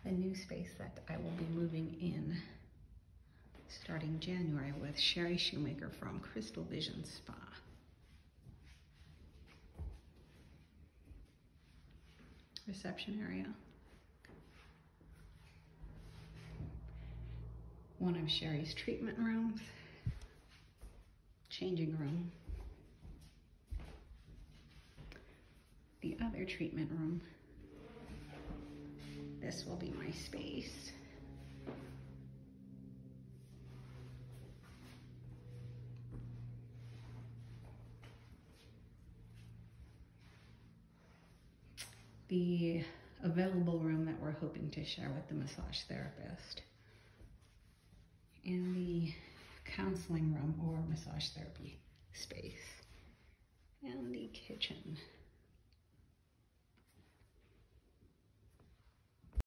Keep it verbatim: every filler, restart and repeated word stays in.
the new space that I will be moving in starting January with Sherry Shoemaker from Crystal Vision Spa. Reception area. One of Sherry's treatment rooms. Changing room. The other treatment room. This will be my space. The available room that we're hoping to share with the massage therapist. And the counseling room or massage therapy space. And the kitchen.